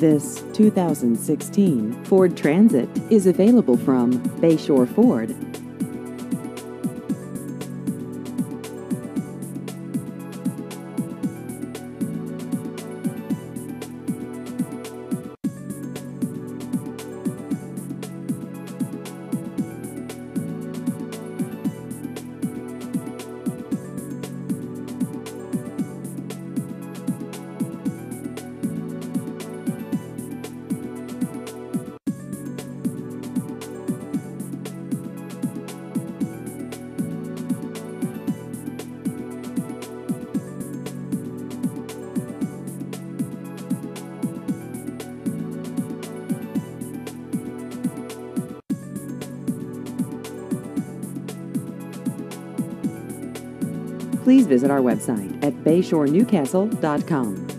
This 2016 Ford Transit is available from Bayshore Ford. Please visit our website at bayshorenewcastle.com.